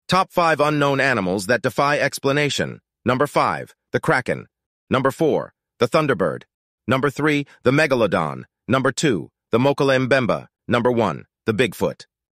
Top 5 unknown animals that defy explanation. Number 5, the kraken. Number 4, the thunderbird. Number 3, the megalodon. Number 2, the mokele-mbembe. Number 1, the Bigfoot.